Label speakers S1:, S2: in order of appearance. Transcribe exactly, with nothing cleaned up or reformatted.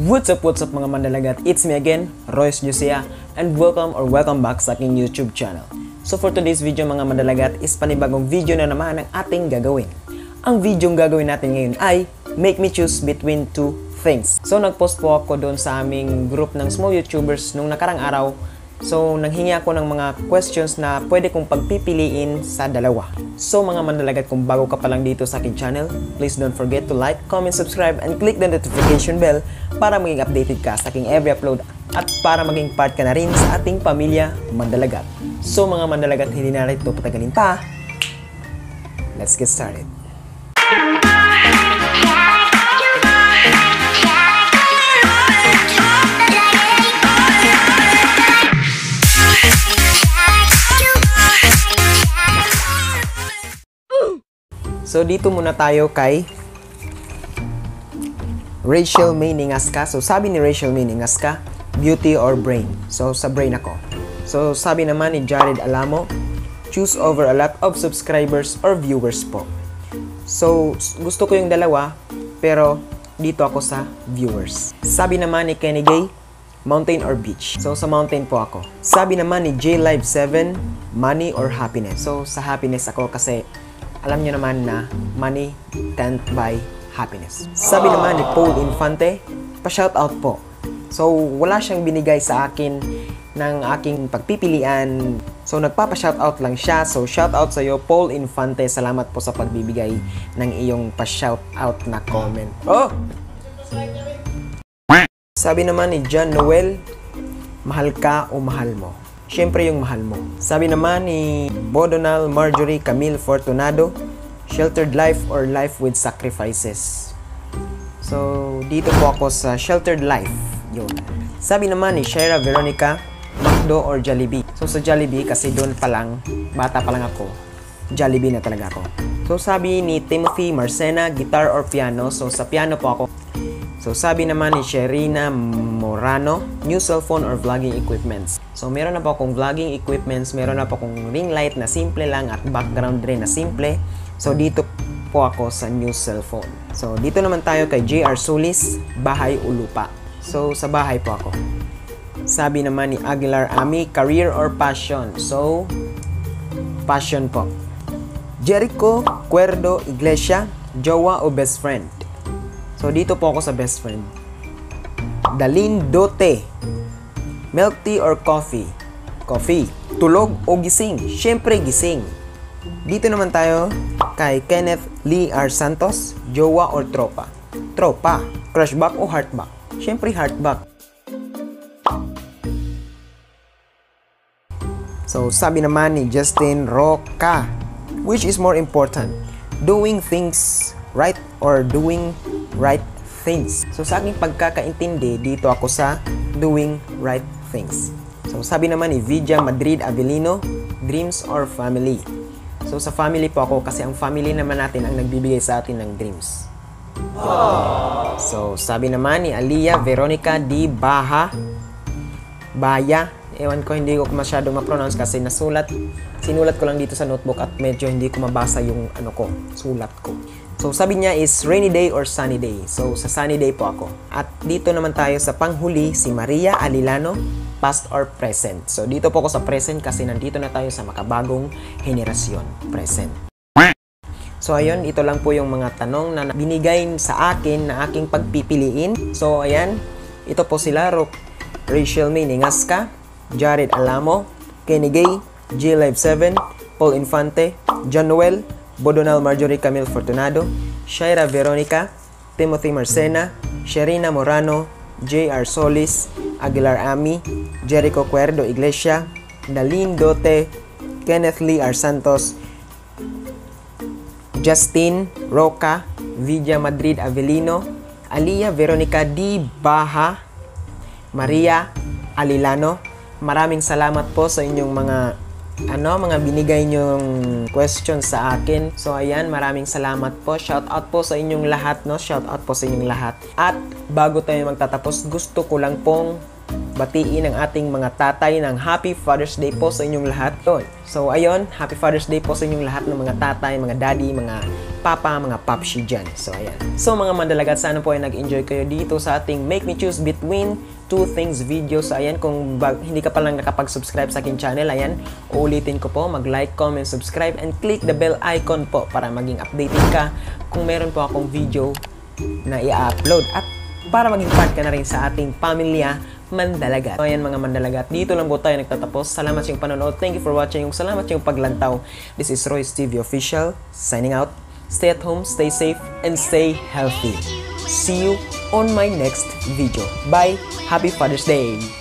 S1: What's up, what's up mga mandalagat? It's me again, Royce Josia, and welcome or welcome back sa aking YouTube channel. So for today's video mga mandalagat is panibagong video na naman ang ating gagawin. Ang video ang gagawin natin ngayon ay make me choose between two things. So nagpost po ako doon sa aming group ng small YouTubers nung nakarang araw. So nanghingi ako ng mga questions na pwede kong pagpipiliin sa dalawa. So mga mandalagat, kung bago ka pa lang dito sa aking channel, please don't forget to like, comment, subscribe, and click the notification bell para maging updated ka sa aking every upload at para maging part ka na rin sa ating pamilya mandalagat. So mga mandalagat, hindi na rin ito patagalin pa. Let's get started. So dito muna tayo kay Rachel May Ningasca. So sabi ni Rachel May Ningasca, beauty or brain? So sa brain ako. So sabi naman ni Jared Alamo, choose over a lot of subscribers or viewers po. So gusto ko yung dalawa, pero dito ako sa viewers. Sabi naman ni Kenny Gay, mountain or beach? So sa mountain po ako. Sabi naman ni J Live seven, money or happiness? So sa happiness ako kasi alam nyo naman na money can't buy happiness. Sabi naman ni Paul Infante, pa-shoutout po. So, wala siyang binigay sa akin ng aking pagpipilian. So, nagpapa-shoutout lang siya. So, shoutout sa iyo, Paul Infante. Salamat po sa pagbibigay ng iyong pa-shoutout na comment. Oh! Sabi naman ni John Noel, mahal ka o mahal mo? Siyempre yung mahal mo. Sabi naman ni Bodonal Marjorie Camille Fortunado, sheltered life or life with sacrifices? So, dito po ako sa sheltered life. Yun. Sabi naman ni Shaira Veronica, McDo or Jollibee? So, sa Jollibee kasi doon pa lang, bata pa lang ako, Jollibee na talaga ako. So, sabi ni Timothy Marcena, guitar or piano? So, sa piano po ako. So, sabi naman ni Sherina Morano, new cellphone or vlogging equipments? So, meron na po akong vlogging equipments, meron na po akong ring light na simple lang at background rin na simple. So, dito po ako sa new cellphone. So, dito naman tayo kay J R Solis, bahay o lupa? So, sa bahay po ako. Sabi naman ni Aguilar Ami, career or passion? So, passion po. Jericho Cuerdo Iglesia, jowa o best friend? So, dito po ako sa best friend. Dalin Dote, milk tea or coffee? Coffee. Tulog o gising? Siyempre gising. Dito naman tayo kay Kenneth Lee R. Santos, jowa or tropa? Tropa. Crushback o heartback? Siyempre heartback. So, sabi naman ni Justin Roca, which is more important? Doing things right or doing right things? So sa aking pagkakaintindi, dito ako sa doing right things. So sabi naman ni Vidya Madrid Avelino, dreams or family? So sa family po ako kasi ang family naman natin ang nagbibigay sa atin ng dreams. Aww. So sabi naman ni Aliyah Veronica Di Baha, Baya, ewan ko, hindi ko masyado ma-pronounce kasi nasulat, sinulat ko lang dito sa notebook at medyo hindi ko mabasa yung ano ko, sulat ko. So, sabi niya is rainy day or sunny day. So, sa sunny day po ako. At dito naman tayo sa panghuli, si Maria Alilano, past or present. So, dito po ako sa present kasi nandito na tayo sa makabagong henerasyon, present. So, ayun, ito lang po yung mga tanong na binigay sa akin na aking pagpipiliin. So, ayan, ito po sila, Rachel May Ningasca, Jared Alamo, Kenny Gay, J Live seven, Paul Infante, John Noel, Bodonal Marjorie Camille Fortunado, Shaira Veronica, Timothy Marcena, Sherina Morano, J R Solis, Aguilar Ami, Jericho Cuerdo Iglesia, Dalin Dote, Kenneth Lee R. Santos, Justin Roca, Vidya Madrid Avelino, Aliyah Veronica Di Baha, Maria Alilano. Maraming salamat po sa inyong mga ano, mga binigay nyong questions sa akin. So, ayan, maraming salamat po. Shout out po sa inyong lahat, no? Shout out po sa inyong lahat. At, bago tayo magtatapos, gusto ko lang pong batiin ang ating mga tatay ng Happy Father's Day po sa inyong lahat. So ayun, Happy Father's Day po sa inyong lahat ng mga tatay, mga daddy, mga papa, mga papshi dyan. So ayan. So mga mandalagat, sana po ay nag-enjoy kayo dito sa ating Make Me Choose Between Two Things video. So ayan, kung hindi ka pa lang nakapag-subscribe sa aking channel, ayan, uulitin ko po, mag-like, comment, subscribe, and click the bell icon po para maging updated ka kung meron po akong video na i-upload at para maging part ka na rin sa ating pamilya Mandalagat. So ayan mga Mandalagat, dito lang po tayo nagtatapos. Salamat sa iyong panonood. Thank you for watching. Yung salamat sa iyong paglantaw. This is Royce T V Official, signing out. Stay at home, stay safe, and stay healthy. See you on my next video. Bye! Happy Father's Day!